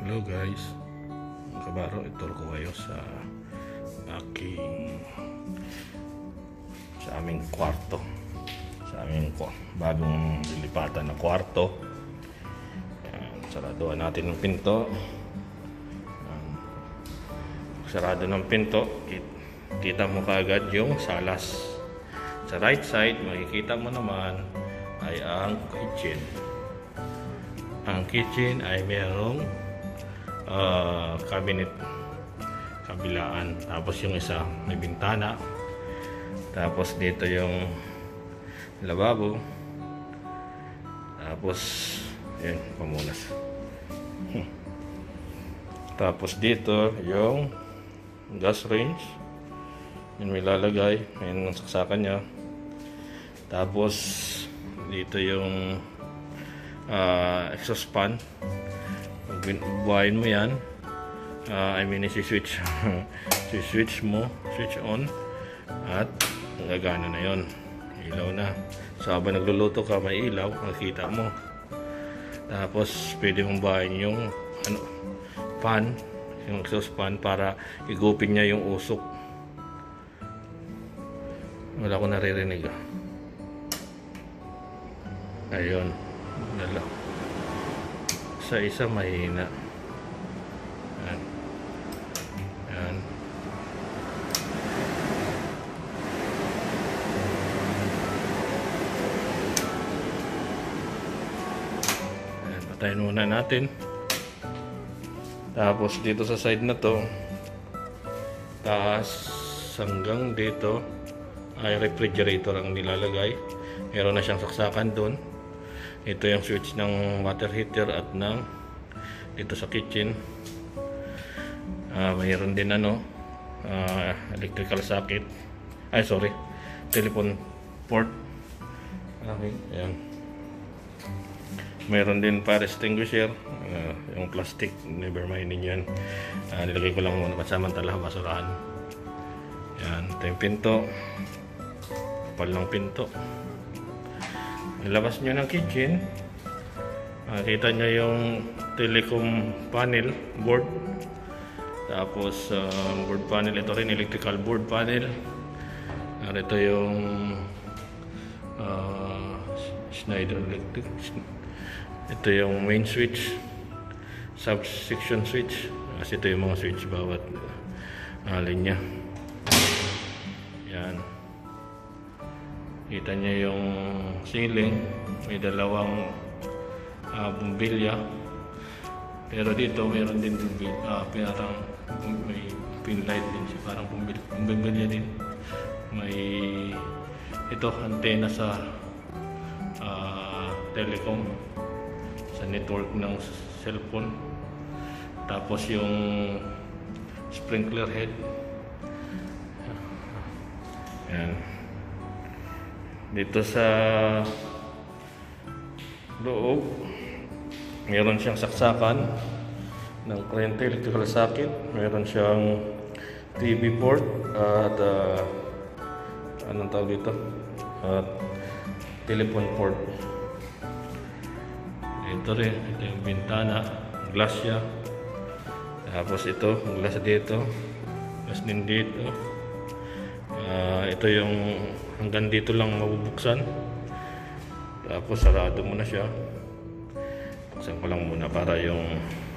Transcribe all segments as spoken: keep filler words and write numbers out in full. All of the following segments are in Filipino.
Hello guys, ang kabaro, ituro ko kayo sa aking sa aming kwarto, sa aming bagong lilipatan na kwarto. Ayan, saraduhan natin ng pinto. Ayan, sarado ng pinto, kita mo kaagad yung salas. Sa right side, makikita mo naman ay ang kitchen. Ang kitchen ay merong Uh, cabinet kabilaan, tapos yung isa may bintana, tapos dito yung lababo, tapos yun, pamunas. hmm. Tapos dito yung gas range, yun may lalagay, yun ang saksakan nya. Tapos dito yung uh, exhaust fan. Buhayin mo yan, uh, I mean isi-switch si-switch mo, switch on, at gagana na yon, ilaw na. So habang nagluluto ka, may ilaw, makikita mo. Tapos pwede mong buhayin yung ano, fan, yung exhaust fan, para igupin niya yung usok. Wala ko naririnig ah. Ayun, wala. Sa isa mahina. Ayan. Ayan. Ayan, patayin muna natin. Tapos dito sa side na to, taas hanggang dito ay refrigerator ang nilalagay. Meron na siyang saksakan doon. Ito yung switch ng water heater at ng dito sa kitchen. Uh, mayroon din ano, uh, electrical socket. Ay sorry, telephone port. Okay, ayan. Mayroon din fire extinguisher, uh, yung plastic, never mind din yan. Uh, nilagay ko lang muna pansamantala, basurahan. Yan, ito yung pinto. Kapal ng pinto. Ilabas nyo ng kitchen, makikita nyo yung telecom panel board. Tapos uh, board panel, ito rin electrical board panel. Ito yung uh, Schneider Electric. Ito yung main switch, subsection switch, kasi ito yung mga switch bawat uh, linya. Yan. Kita niyo yung ceiling, may dalawang uh, bumbilya. Pero dito mayroon din uh, parang may pin light din siya, parang bumbilya din. May ito antena sa uh, telecom, sa network ng cellphone. Tapos yung sprinkler head. Yan. Dito sa loob, meron siyang saksakan ng kuryente, electrical socket. Meron siyang T V port at uh, anong tawag dito? At telephone port. Ito rin, ito yung bintana, glass siya. Tapos ito, glass dito, glass din dito. Uh, ito yung hanggang dito lang mabubuksan. Tapos sarado mo na siya. Buksan ko lang muna para yung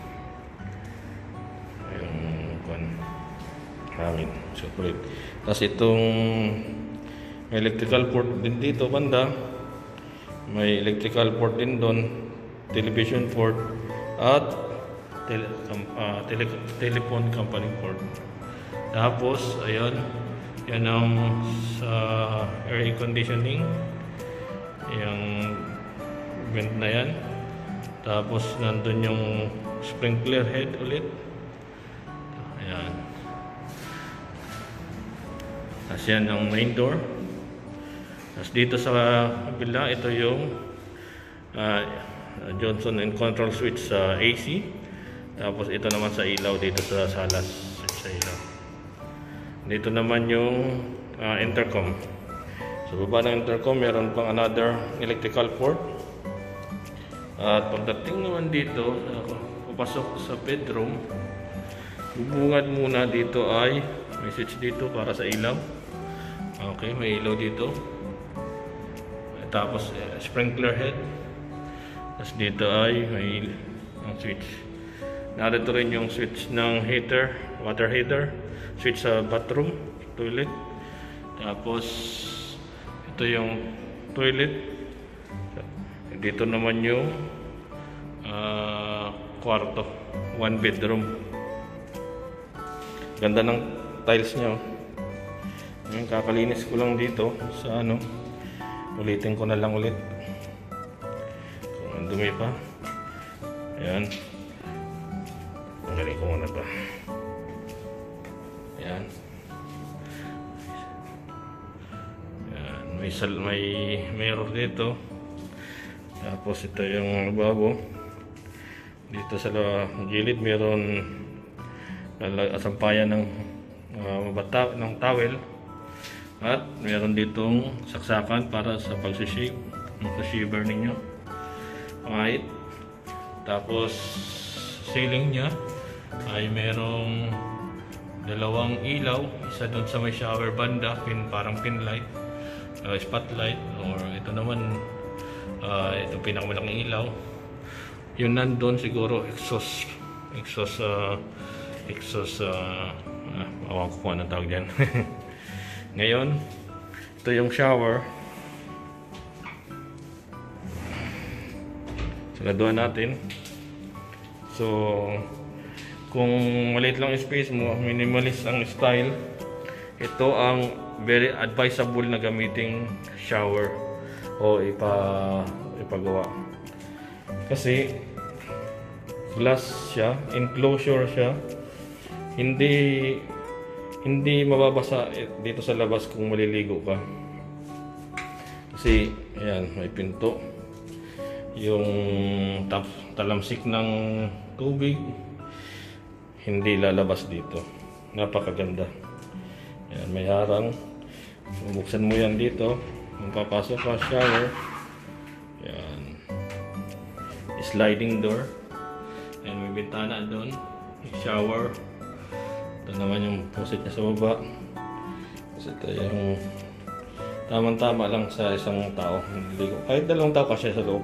yung kwan, hangin, circulate. Tapos itong electrical port din dito banda, may electrical port din doon, television port, at tele, uh, tele, telephone company port. Tapos ayun, yan ang sa air conditioning, yung vent na yan. Tapos nandun yung sprinkler head ulit. Ayan. Tapos yan ang main door. Tapos dito sa kabila, ito yung uh, Johnson and Control switch sa A C. Tapos ito naman sa ilaw dito sa salas, sa ilaw. Dito naman yung uh, intercom. Sa baba ng intercom, meron pang another electrical port. At pagdating naman dito, uh, papasok sa bedroom, bubungad muna dito ay may switch dito para sa ilaw. Okay, may ilaw dito. Tapos uh, sprinkler head. Tapos dito ay may ang switch. Narito rin yung switch ng heater, water heater, switch sa bathroom, toilet. Tapos ito yung toilet. Dito naman yung uh, kwarto, one bedroom. Ganda ng tiles niya. Ngayon, kakalinis ko lang dito sa ano. Ulitin ko na lang ulit. Kung ang dumi pa. Ayan. Tanggalin ko muna ba. Ayan. Ayan. May, sal may mirror dito. Tapos ito yung lababo. Dito sa gilid mayroon sampayan ng uh, bata ng towel. At meron ditong saksakan para sa pagsishave ng shaver ninyo. White. Tapos ceiling niya ay merong dalawang ilaw, isa doon sa may shower banda, pin, parang pin light, uh, spotlight, or ito naman uh, ito pinakamalaking ilaw. Yun nandun siguro exhaust exhaust uh, exhaust uh, ah, awan ko kung anong tawag dyan. Ngayon, ito yung shower. Saraduhan natin. So, kung maliit lang yung space mo, minimalist ang style, ito ang very advisable na gamiting shower o ipa, ipagawa. Kasi, glass siya, enclosure siya, hindi hindi mababasa dito sa labas kung maliligo ka. Kasi, ayan, may pinto. Yung tap, talamsik ng tubig, hindi lalabas dito. Napakaganda. Ayan, may harang. Buksan mo yan dito. Kung papasok ka, shower. Ayan. Sliding door. Ayan, may bintana doon. Shower. Ito naman yung pusit niya sa baba. Kasi ito yung tamang-tama lang sa isang tao. Kahit dalawang tao kasi sa loob.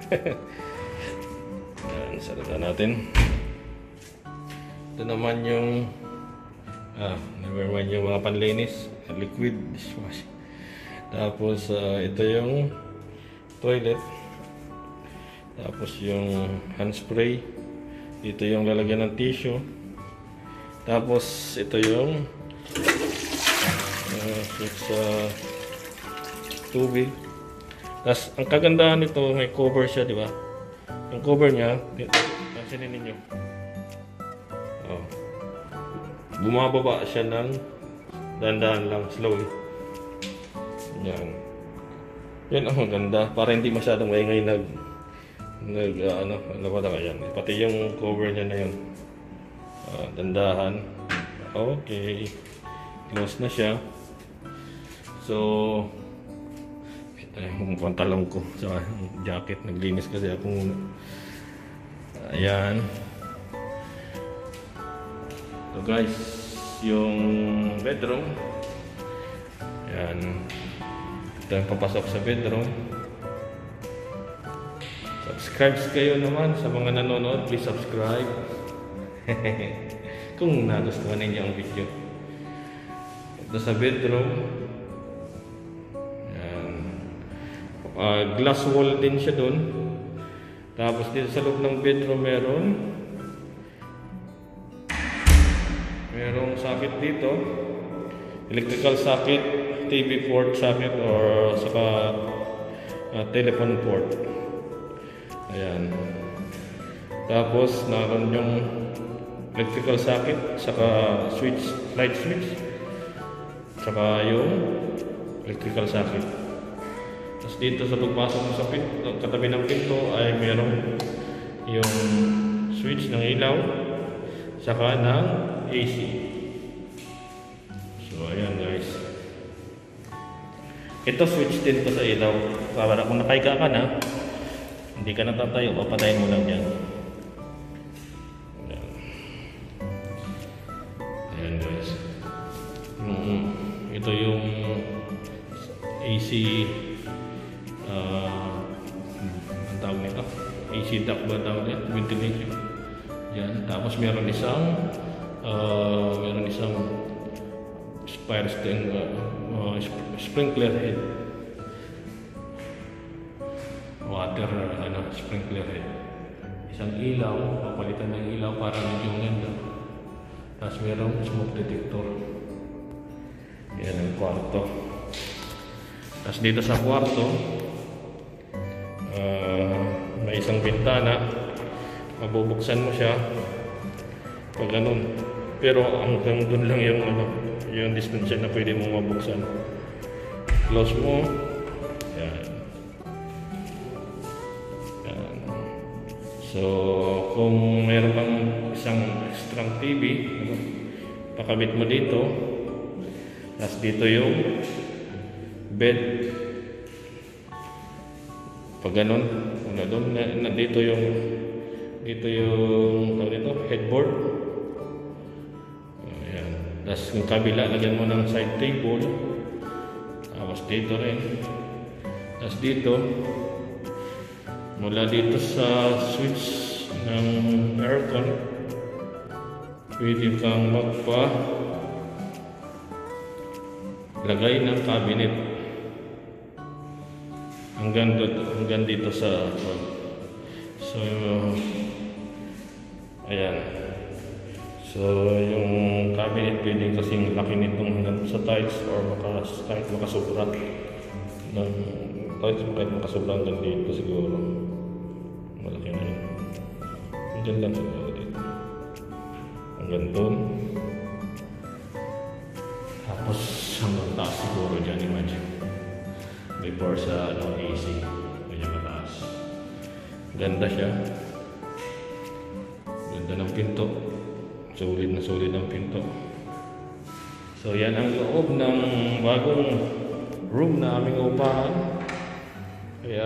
Yan, sarada natin. Ito naman yung ah, never mind yung mga panlinis. Liquid dishwash. Tapos uh, ito yung toilet. Tapos yung hand spray. Dito yung lalagyan ng tissue. Tapos ito yung uh, sa tubig. Tapos ang kagandahan nito, may cover siya, di ba? Yung cover niya, pansinin ninyo. Oh. Bumababa siya ng dahan-dahan lang, slowly. Yan. Yan ang ganda, para hindi masyadong maingay nag nag uh, ano, ano ba na yan. Pati yung cover niya na yun. Uh, dandahan. Okay. Close na siya. So, ito yung pantalong ko sa jacket. Naglinis kasi ako muna. Ayan. So guys, yung bedroom. Ayan. Ito yung papasok sa bedroom. Subscribe kayo naman sa mga nanonood. Please subscribe. Kung nagustuhan ninyo ang video. Ito sa bedroom. Yan. Uh, glass wall din siya dun. Tapos dito sa loob ng bedroom meron merong socket dito. Electrical socket, T V port socket, or saka uh, telephone port. Ayan. Tapos naroon yung electrical socket, saka switch, light switch, saka yung electrical socket. Tapos dito sa pagpasok mo sa pinto, katabi ng pinto ay mayroong yung switch ng ilaw, saka ng A C. So ayan guys. Ito switch din to sa ilaw. Para kung nakahiga ka na, hindi ka natatayo, papatayin mo lang yan. uh, ang tawag nito, A C duct ba tawag nito, ventilation. Yan. Tapos meron isang uh, meron isang fire sting, uh, uh, sprinkler head, water ano, sprinkler head. Isang ilaw, papalitan ng ilaw para medyo maganda. Tapos merong smoke detector. Yan ang kwarto. Tapos dito sa kwarto, uh, may isang bintana. Mabubuksan mo siya pag ganun. Pero hanggang dun lang yung ano, yung distansya na pwede mo mabuksan. Close mo. Yan. Yan. So, kung mayroon kang isang extra T V, ano, pakabit mo dito. Tapos dito yung bed. Pag ganun, ano doon, na, na, dito yung dito yung tawag dito, headboard. Ayan. Tapos yung kabila, lagyan mo ng side table. Tapos dito rin. Tapos dito, mula dito sa switch ng aircon, pwede kang magpa lagay ng cabinet hanggang dito, hanggang dito sa so ayan. So yung cabinet pwede kasing laki nitong hanggang sa tiles or maka, kahit makasubra ng tiles, kahit makasubra hanggang dito siguro malaki na yun. Diyan lang siguro dito hanggang doon. Tapos hanggang taas siguro dyan, imagine. Before sa ano, A C. Ganyan mataas. Ganda siya. Ganda ng pinto. Solid na solid ng pinto. So yan ang loob ng bagong room na aming upahan. Kaya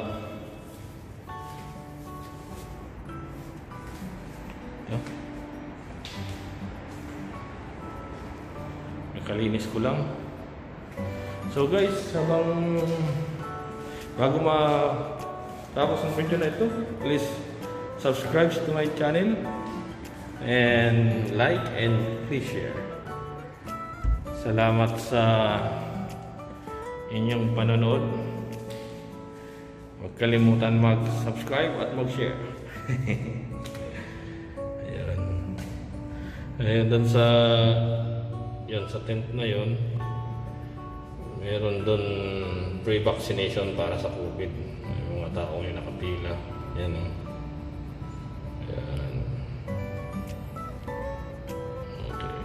no? Kalinis ko lang. So guys, habang bago matapos ang video na ito, please subscribe to my channel and like and please share. Salamat sa inyong panonood. Huwag kalimutan mag-subscribe at mag-share. Ayan. Ayan, dun sa yan sa tent na yon, meron doon pre-vaccination para sa COVID. May mga tao yung nakapila. Yan o. Ayan. Okay.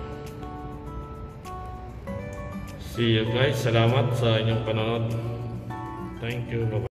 See you guys. Salamat sa inyong panonood. Thank you. Bye-bye.